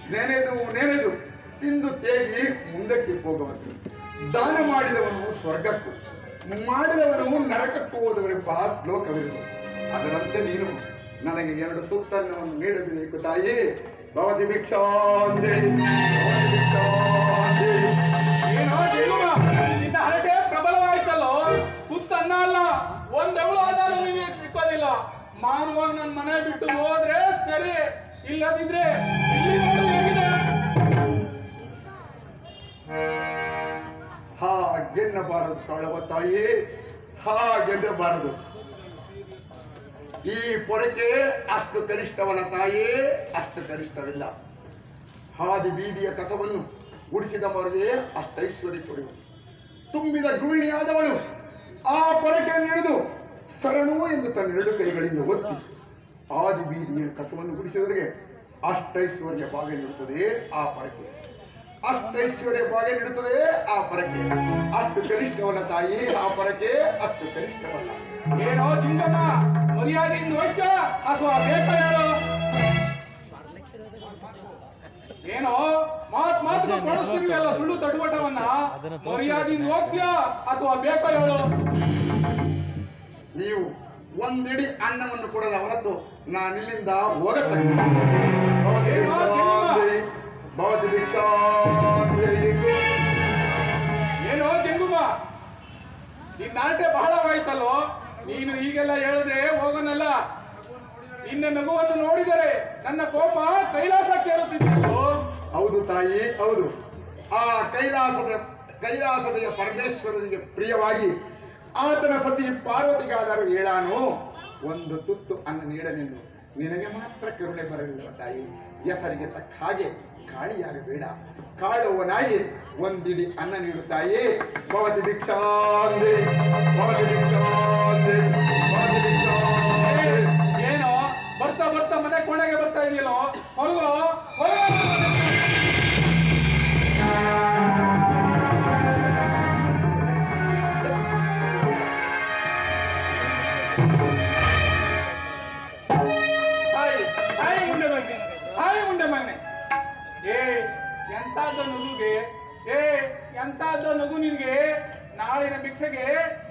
ನೆನೆದು ತಿಂದು ತೇಗಿ ಮುಂದಕ್ಕೆ ಹೋಗುವಂತೆ. ದಾನ ಮಾಡಿದವನು ಸ್ವರ್ಗಕ್ಕೂ ಮಾಡಿದವನು ನರಕಕ್ಕೂ ಹೋದವರೆಂಬ ಶ್ಲೋಕವಿರುವುದು. ಅದರಂತೆ ನೀನು ನನಗೆ 2 ತುತ್ತನ್ನವನ್ನು ನೀಡಬೇಕು ತಾಯಿ. ಭವತಿ ಭಿಕ್ಷಾಂದೆ ಏನೋ ನಿನ್ನ ಹರಟೆ ಪ್ರಬಲವಾಯ್ತಲ್ಲೋ. ತುತ್ತನ್ನ ಅಲ್ಲ, ಒಂದೆವಳು ಆದರೂ ನಿನಗೆ ಸಿಕ್ಕೋದಿಲ್ಲ. ಮಾನವಾಗ ನನ್ನ ಮನೆ ಬಿಟ್ಟು ಹೋದ್ರೆ ಸರಿ, ಇಲ್ಲದಿದ್ರೆ ಇಲ್ಲಿ ನೋಡು ಹೇಗಿದೆ. ಹಾಗೆನ್ನಬಾರದು ಕಳವ ತಾಯಿ, ಹಾಗೆನ್ನಬಾರದು. ಈ ಪೊರಕೆ ಅಷ್ಟು ಕನಿಷ್ಠವನ ತಾಯಿ, ಅಷ್ಟು ಕನಿಷ್ಠವಿಲ್ಲ. ಹಾದಿ ಬೀದಿಯ ಕಸವನ್ನು ಗುಡಿಸಿದವರಿಗೆ ಅಷ್ಟೈಶ್ವರ್ಯ ಕೊಡುವುದು. ತುಂಬಿದ ಗೃಹಿಣಿಯಾದವಳು ಆ ಪೊರಕೆಯನ್ನು ಹಿಡಿದು ಶರಣು ಎಂದು ತನ್ನ 2 ಕೈಗಳಿಂದ ಒತ್ತಿ ಹಾದಿ ಬೀದಿಯ ಕಸವನ್ನು ಗುಡಿಸಿದವರಿಗೆ ಅಷ್ಟೈಶ್ವರ್ಯ ಭಾಗ ನೀಡುತ್ತದೆ ಆ ಪೊರಕೆ. ಅಷ್ಟೈಶ್ವರ್ಯ ಭಾಗ ನೀಡುತ್ತದೆ ಆ ಪೊರಕೆ. ಅಷ್ಟು ಕನಿಷ್ಠವನ ತಾಯಿ ಆ ಪೊರಕೆ, ಅಷ್ಟು ಕನಿಷ್ಠವಲ್ಲ. ಏನೋ ಜಿಂಗಮ್ಮ, ಮರ್ಯಾದೆಯಿಂದ ಹೋಗ್ತ ಅಥವಾ ಬೇಕಾ ಹೇಳು? ಏನೋ ಮಾತು ಕೊಡಿಸ್ತಿರ್ವಲ್ಲ ಸುಳ್ಳು ತಟುವಟವನ್ನ. ಮರ್ಯಾದೆಯಿಂದ ಹೋಗ್ತೀಯಾ ಅಥವಾ ಬೇಕಾ ಹೇಳು? ನೀವು ಒಂದಿಡಿ ಅನ್ನವನ್ನು ಕೊಡದ ಹೊರತು ನಾನಿಲ್ಲಿಂದ ಹೋಗತಕ್ಕ. ಏನೋ ಜಂಗುಮ, ಈ ನಾಟೆ ಬಹಳವಾಯ್ತಲ್ಲೋ. ನೀನು ಈಗೆಲ್ಲ ಹೇಳಿದ್ರೆ ಹೋಗೋನಲ್ಲ. ನಿನ್ನ ನಗುವನ್ನು ನೋಡಿದರೆ ನನ್ನ ಕೋಪ ಕೈಲಾಸಕ್ಕೇರುತ್ತಿತ್ತು. ಹೌದು ತಾಯಿ, ಹೌದು. ಆ ಕೈಲಾಸದ ಪರಮೇಶ್ವರನಿಗೆ ಪ್ರಿಯವಾಗಿ ಆತನ ಸತಿ ಪಾರ್ವತಿಗಾದರೂ ಹೇಳಾನು, 1 ತುತ್ತು ಅನ್ನ ನೀಡಲೆಂದು. ನಿನಗೆ ಮಾತ್ರ ಕರುಣೆ ಬರಲಿಲ್ಲ ತಾಯಿ. ಹೆಸರಿಗೆ ತಕ್ಕ ಹಾಗೆ ಕಾಳಿಯಾಗಬೇಡ, ಕಾಳುವನಾಗಿ ಒಂದಿಡಿ ಅನ್ನ ನೀಡು ತಾಯಿ. ಭವತಿ ಭಿಕ್ಷಾಂದೆ, ಭವತಿ ಭಿಕ್ಷಾಂದೆ, ಭವತಿ ಭಿಕ್ಷಾಂದೆ. ಏನೋ ಬರ್ತಾ ಮನೆ ಕೋಣೆಗೆ ಬರ್ತಾ ಇದೆಯಲ್ಲೋ, ಹೊರಗೋ ಉಂಡೆ ಮನೆ. ಎಂತಾದ ನಗು ನಿನ್ಗೆ. ನಾಳಿನ ಭಿಕ್ಷೆಗೆ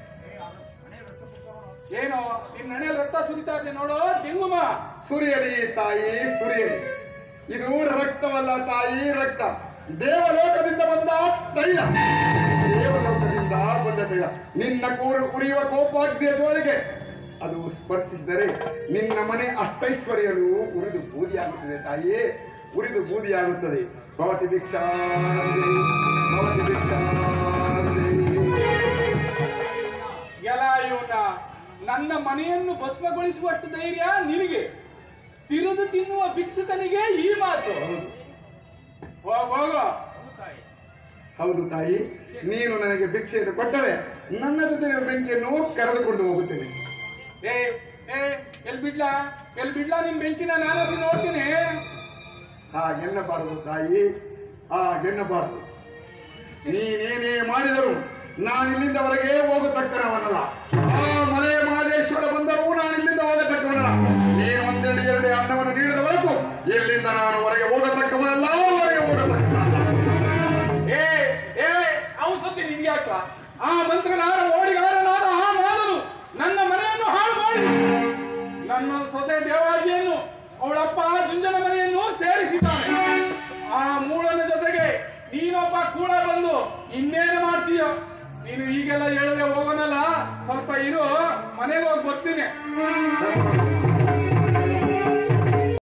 ಏನೋ ನಿನ್ನ ಹಣೆಯಲ್ಲಿ ರಕ್ತ ಸುರಿತಾ ಇದೆ ನೋಡು ಜಂಗುಮ. ಸುರಿಯಲಿ ತಾಯಿ, ಸುರಿಯಲಿ. ಇದು ರಕ್ತವಲ್ಲ ತಾಯಿ, ರಕ್ತ. ದೇವಲೋಕದಿಂದ ಬಂದ ತೈಲ, ದೇವಲೋಕದಿಂದ ಬಂದ ತೈಲ. ನಿನ್ನ ಉರಿಯುವ ಕೋಪಾಗ್ನಿಯ ಜೋಲಿಗೆ ಅದು ಸ್ಪರ್ಶಿಸಿದರೆ ನಿನ್ನ ಮನೆ ಅಷ್ಟೈಶ್ವರ್ಯಲು ಉರಿದು ಬೂದಿಯಾಗುತ್ತದೆ ತಾಯಿ, ಉರಿದು ಬೂದಿಯಾಗುತ್ತದೆ. ಭವತಿ ಭಿಕ್ಷಾಂದೆ, ಭವತಿ ಭಿಕ್ಷಾಂದೆ. ಎಲ್ಲ ಇವನ ನನ್ನ ಮನೆಯನ್ನು ಭಸ್ಮಗೊಳಿಸುವಷ್ಟು ಧೈರ್ಯ ನಿನಗೆ? ತಿರುದು ತಿನ್ನುವ ಭಿಕ್ಷುಕನಿಗೆ ಈ ಮಾತು? ಹೋಗ. ಹೌದು ತಾಯಿ, ನೀನು ನನಗೆ ಭಿಕ್ಷೆಯನ್ನು ಕೊಟ್ಟರೆ ನನ್ನ ಜೊತೆ ಬೆಂಕಿಯನ್ನು ಕರೆದುಕೊಂಡು ಹೋಗುತ್ತೇನೆ. ಎಲ್ ಬಿಡ್ಲಾ ನಿಮ್ ಬೆಂಕಿನ ನಾನಸಿ ನೋಡ್ತೀನಿ. ಹಾಗೆನ್ನಬಾರದು ತಾಯಿ, ಹಾಗೆನ್ನಬಾರದು. ನೀನೇನೇ ಮಾಡಿದರು ನಾನಿಲ್ಲಿಂದವರೆಗೆ ಹೋಗತಕ್ಕನವನಲ್ಲ. ಆ ಮಲೆ ಮಹದೇಶ್ವರ ಬಂದರೂ ನಾನಿಲ್ಲಿಂದ ಹೋಗತಕ್ಕವನಲ್ಲ. ನೀನು 1-2 ಅನ್ನವನ್ನು ನೀಡಿದ ಹೊರತು ಇಲ್ಲಿಂದ ನಾನು ಹೊರಗೆ ಹೋಗತಕ್ಕವನಲ್ಲ, ಹೊರಗೆ ಹೋಗತಕ್ಕವನಲ್ಲ. ಅವನು ಸತ್ಯ ನಿನ್ಗೆ ಯಾಕ? ಆ ಮಂತ್ರಗಾರ ಓಡಿಗಾರನಾದ ಆ ಮಾದನು ನನ್ನ ಮನೆಯನ್ನು ಹಾಳು ಮಾಡಿ ನನ್ನ ಸೊಸೆ ದೇವಾಜಿಯನ್ನು ಅವಳಪ್ಪ ಜುಂಜನ ಮನೆಯನ್ನು ಸೇರಿಸಿದ್ದಾನೆ. ಆ ಮೂಳನ ಜೊತೆಗೆ ನೀನೊಬ್ಬ ಕೂಡ ಬಂದು ಇನ್ನೇನು ಮಾಡ್ತೀಯೋ? ನೀನು ಈಗೆಲ್ಲ ಹೇಳಿದ್ರೆ ಹೋಗೋನಲ್ಲ, ಸ್ವಲ್ಪ ಇರು, ಮನೆಗೆ ಹೋಗಿ ಬರ್ತೀನಿ.